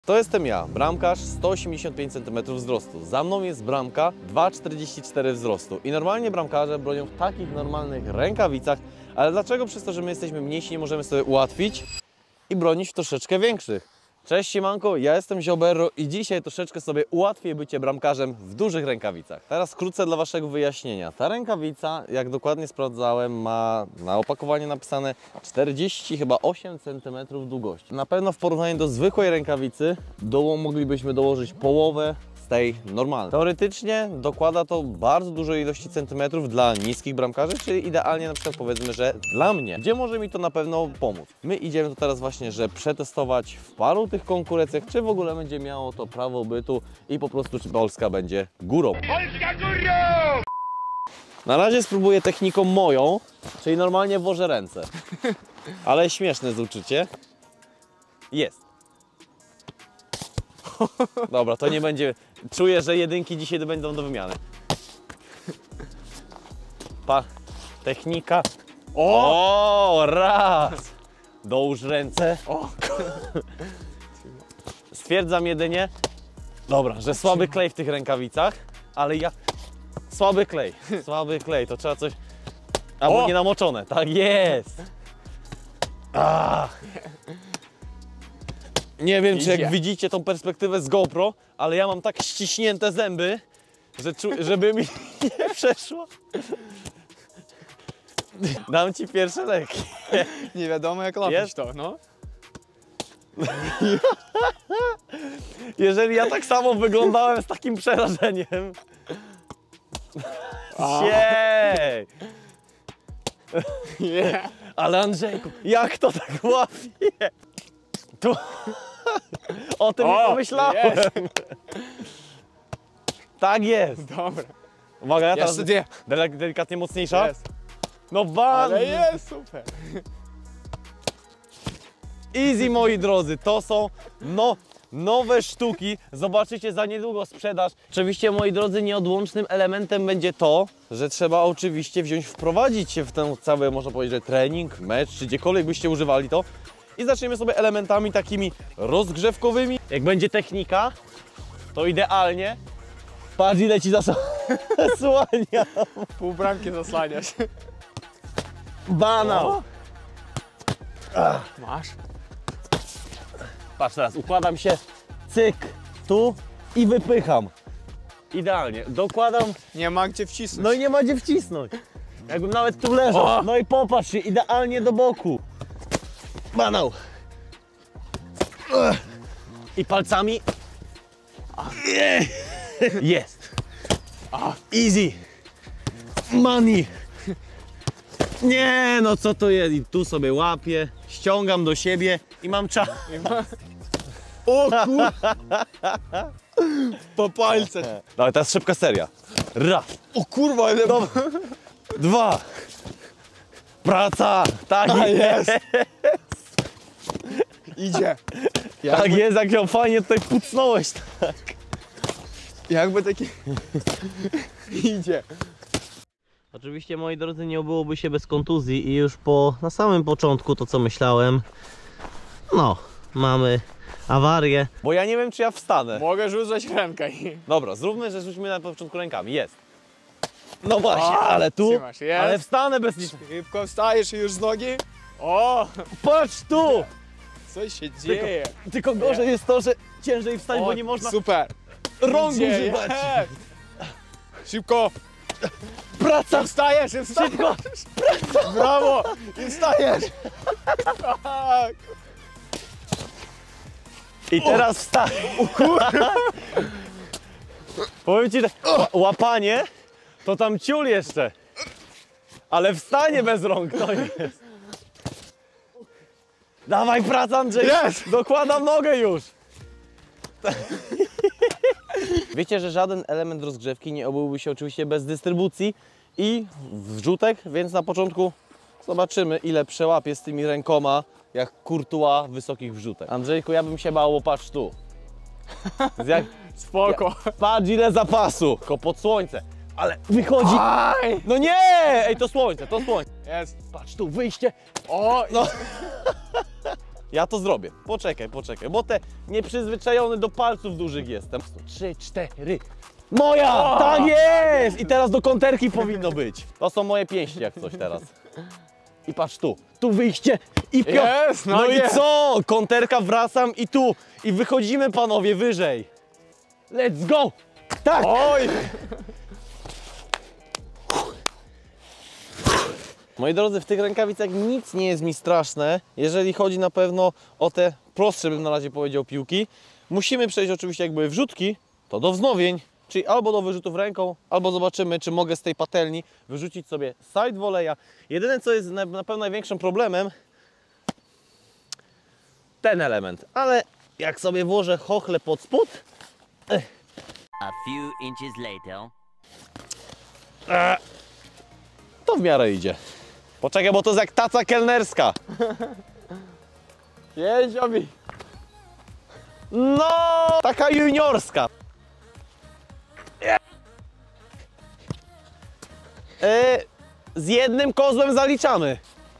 To jestem ja, bramkarz 185 cm wzrostu. Za mną jest bramka 2,44 wzrostu. I normalnie bramkarze bronią w takich normalnych rękawicach, ale dlaczego przez to, że my jesteśmy mniejsi, nie możemy sobie ułatwić i bronić w troszeczkę większych? Cześć siemanko, ja jestem Ziobero i dzisiaj troszeczkę sobie ułatwię bycie bramkarzem w dużych rękawicach. Teraz wkrótce dla waszego wyjaśnienia. Ta rękawica, jak dokładnie sprawdzałem, ma na opakowaniu napisane 48 cm długości. Na pewno w porównaniu do zwykłej rękawicy moglibyśmy dołożyć połowę z tej normalnej. Teoretycznie dokłada to bardzo dużej ilości centymetrów dla niskich bramkarzy, czyli idealnie na przykład powiedzmy, że dla mnie. Gdzie może mi to na pewno pomóc? My idziemy to teraz właśnie, że przetestować w paru tych konkurencjach, czy w ogóle będzie miało to prawo bytu i po prostu czy Polska będzie górą. Polska górą! Na razie spróbuję techniką moją, czyli normalnie włożę ręce. Ale śmieszne jest uczucie. Jest. Dobra, to nie będzie... Czuję, że jedynki dzisiaj będą do wymiany. Technika. O, raz! Dołóż ręce. O. Stwierdzam jedynie, dobra, że słaby klej w tych rękawicach, ale ja... Słaby klej, to trzeba coś... Albo nie namoczone, tak jest! Nie wiem, czy jak widzicie tą perspektywę z GoPro, ale ja mam tak ściśnięte zęby, że żeby mi nie przeszło. Dam ci pierwsze leki. Nie wiadomo jak robić to, no. Jeżeli ja tak samo wyglądałem z takim przerażeniem. Jej! Yeah. Ale Andrzejku, jak to tak łapie? Tu... O tym nie pomyślałem. Jest. Tak jest. Dobra. Uwaga, ja teraz Jeszcze dwie. delikatnie mocniejsza. Jest. No ban! Ale jest, super. Easy, moi drodzy, to są nowe sztuki. Zobaczycie za niedługo sprzedaż. Oczywiście, moi drodzy, nieodłącznym elementem będzie to, że trzeba oczywiście wprowadzić się w ten cały, można powiedzieć, że trening, mecz, czy gdziekolwiek byście używali to. I zaczniemy sobie elementami takimi rozgrzewkowymi. Jak będzie technika, to idealnie. Patrz, ile ci zasłania. Pół bramki zasłaniasz. Banał. Masz. Patrz teraz, układam się, cyk, tu i wypycham. Idealnie, dokładam. Nie ma gdzie wcisnąć. No i nie ma gdzie wcisnąć. Jakbym nawet tu leżał. No i popatrz się, idealnie do boku. Banał. I palcami. Jest. Easy. Money. Nie, no co to jest? I tu sobie łapię, ściągam do siebie i mam czas. O kur... Po palcach. Dawaj, teraz szybka seria. Raz. O kurwa, ale... Dwa. Praca. Tak jest. Idzie. Tak jest, jak ją fajnie tutaj pucnąłeś. Tak. Jakby taki... Idzie. Oczywiście, moi drodzy, nie obyłoby się bez kontuzji i już na samym początku to, co myślałem, no, mamy awarię. Bo ja nie wiem, czy ja wstanę. Mogę rzucać rękę i... Dobra, zróbmy, że rzućmy na początku rękami. Jest. No właśnie, ale tu, trzymasz, jest. ale wstanę bez nic. Szybko wstajesz i już z nogi. O! Patrz tu! Co się dzieje? Tylko gorzej jest to, że ciężej wstać, bo nie można Super. rąk Idzie, używać. jest. Szybko. Praca! Wstajesz i wstajesz. Szybko! Brawo! I wstajesz. Tak. I teraz wstań! Powiem ci, że łapanie to tam ciul jeszcze, ale wstanie bez rąk to jest. Dawaj praca, Andrzej! Jest! Dokładam nogę już! Wiecie, że żaden element rozgrzewki nie obyłby się oczywiście bez dystrybucji i wrzutek, więc na początku zobaczymy, ile przełapię z tymi rękoma, jak Courtois wysokich wrzutek. Andrzejku, ja bym się bał, patrz tu. Spoko. Patrz, ile zapasu, tylko pod słońce. Ale wychodzi... Aj. No nie! Ej, to słońce, to słońce. Jest. Patrz tu, wyjście. O! No. Ja to zrobię. Poczekaj, bo te nieprzyzwyczajony do palców dużych jestem. 3, 4. Moja! Tak jest! I teraz do konterki powinno być. To są moje pięści jak coś teraz. I patrz tu. Tu wyjście i Jest, no i jest. co? Konterka, wracam i tu. I wychodzimy, panowie, wyżej. Let's go! Tak! Oj! Moi drodzy, w tych rękawicach nic nie jest mi straszne, jeżeli chodzi na pewno o te prostsze, bym na razie powiedział, piłki. Musimy przejść oczywiście, jak były wrzutki, to do wznowień, czyli albo do wyrzutów ręką, albo zobaczymy, czy mogę z tej patelni wyrzucić sobie side volley'a. Jedyne, co jest na pewno największym problemem, ten element, ale jak sobie włożę chochle pod spód, A few inches later. to w miarę idzie. Poczekaj, bo to jest jak taca kelnerska. Jedź, Obi! No, taka juniorska. Z jednym kozłem zaliczamy.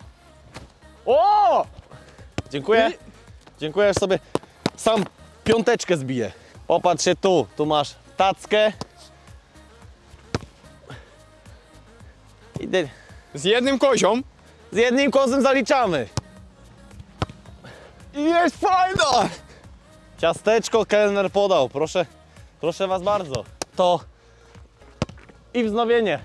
O! Dziękuję. Dziękuję, że sobie sam piąteczkę zbiję. Popatrz się tu, tu masz tackę. Z jednym kozią. Z jednym kozłem zaliczamy. I jest fajna! Ciasteczko kelner podał, proszę was bardzo. To i wznowienie.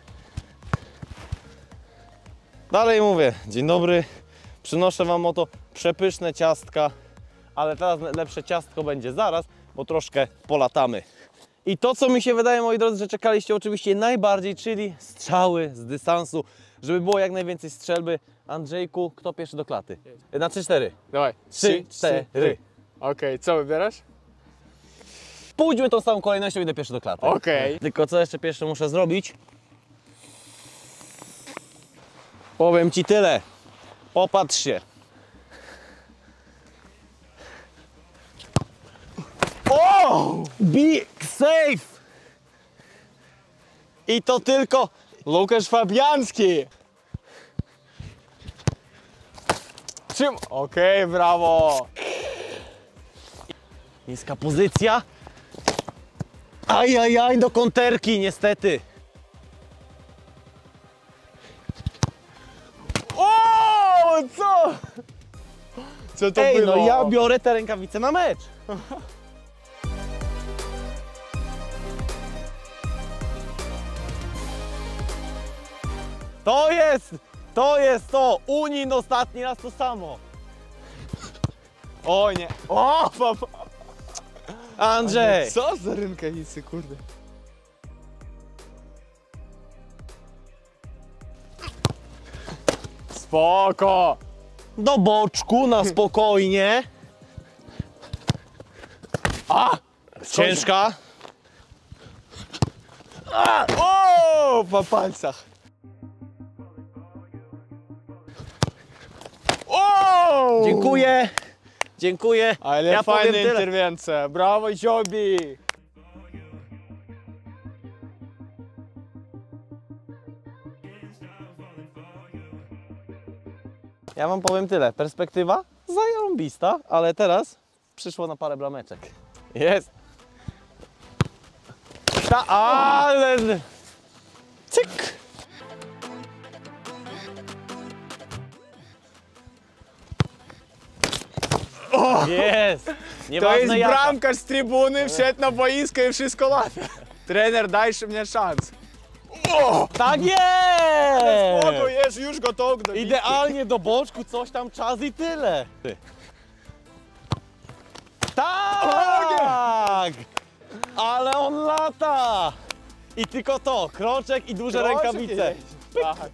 Dalej mówię, dzień dobry, przynoszę wam oto przepyszne ciastka, ale teraz lepsze ciastko będzie zaraz, bo troszkę polatamy. I to, co mi się wydaje, moi drodzy, że czekaliście oczywiście najbardziej, czyli strzały z dystansu, żeby było jak najwięcej strzelby. Andrzejku, kto pierwszy do klaty? Na 3-4. Dawaj. 3, 4. Okej, co wybierasz? Pójdźmy tą samą kolejnością, idę pierwszy do klaty. Okej. Tylko co jeszcze pierwsze muszę zrobić? Powiem ci tyle. Popatrz się. O! Big safe! I to tylko... Łukasz Fabiański! Czym? Okej, brawo! Niska pozycja. Ajajaj, do konterki niestety. O! Co? Co to Ej, było? no ja biorę te rękawice na mecz. To jest to. Unin ostatni raz to samo. O nie! O! Papa. Andrzej. Co za rękawice, kurde? Spoko! Do boczku, na spokojnie. A! Ciężka. O! Po palcach. O! Dziękuję. Dziękuję. Ale ja powiem fajna tyle. interwencja. Brawo, Jobi! Ja wam powiem tyle. Perspektywa zarąbista, ale teraz przyszło na parę brameczek. Jest. Ale... Cyk. Jest. To Nieważne jest jaka. bramkarz z trybuny, wszedł na boisko i wszystko lata. Trener, dajże mnie szans. O! Tak Spoko, jest. jest już gotowy do Idealnie do boczku, coś tam czas i tyle. Tak! Ale on lata! I tylko to, kroczek i duże Kroczek rękawice. jest. Tak.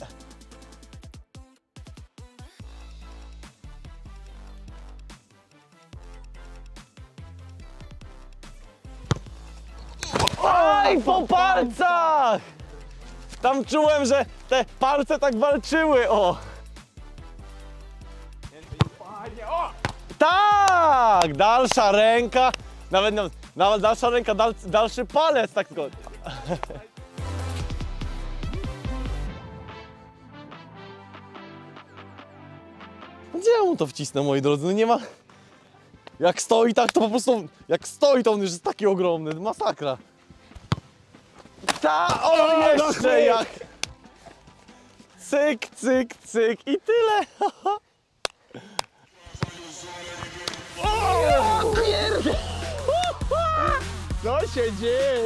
Oj, po palcach! Tam czułem, że te palce tak walczyły, o! Fajnie, o! Tak! Dalsza ręka, nawet dalsza ręka, dalszy palec, tak tylko. Gdzie ja mu to wcisnę, moi drodzy? No nie ma... Jak stoi tak, to po prostu... Jak stoi, to on już jest taki ogromny. Masakra. O, jeszcze jak... Cyk, cyk, cyk i tyle. Co się dzieje?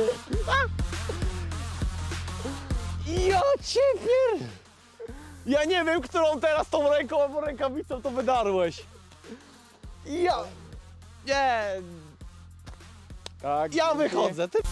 Ja ciebie! Ja nie wiem, którą teraz tą ręką albo rękawicą to wydarłeś. Ja... Nie... Tak, Ja wychodzę. Ty...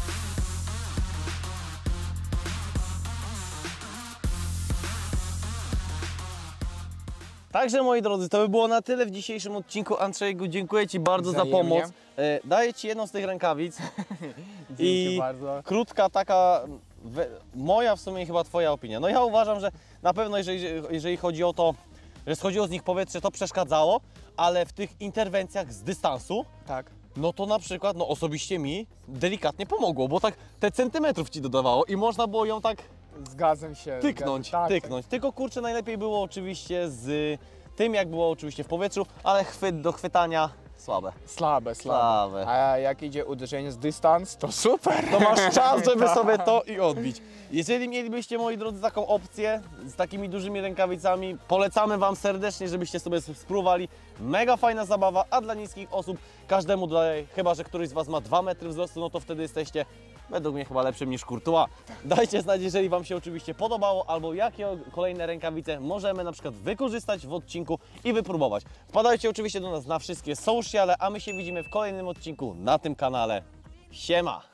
Także moi drodzy, to by było na tyle w dzisiejszym odcinku. Andrzejku, dziękuję Ci bardzo za Wzajemnie. pomoc. Daję Ci jedną z tych rękawic. Dzięki bardzo. Krótka taka, moja w sumie chyba Twoja opinia. No ja uważam, że na pewno jeżeli chodzi o to, że schodziło z nich powietrze, to przeszkadzało, ale w tych interwencjach z dystansu, Tak. no to na przykład, no osobiście mi delikatnie pomogło, bo tak te centymetrów Ci dodawało i można było ją tak Zgadzam się. tyknąć, Tak, tyknąć. Tylko kurczę, najlepiej było oczywiście z tym, jak było oczywiście w powietrzu, ale chwyt do chwytania słabe. Słabe. Słabe. A jak idzie uderzenie z dystans, to super. To masz czas, żeby sobie to i odbić. Jeżeli mielibyście, moi drodzy, taką opcję z takimi dużymi rękawicami, polecamy Wam serdecznie, żebyście sobie spróbowali. Mega fajna zabawa, a dla niskich osób każdemu daje, chyba że któryś z Was ma 2 metry wzrostu, no to wtedy jesteście według mnie chyba lepszym niż Courtois. Dajcie znać, jeżeli Wam się oczywiście podobało, albo jakie kolejne rękawice możemy na przykład wykorzystać w odcinku i wypróbować. Wpadajcie oczywiście do nas na wszystkie sociale, a my się widzimy w kolejnym odcinku na tym kanale. Siema!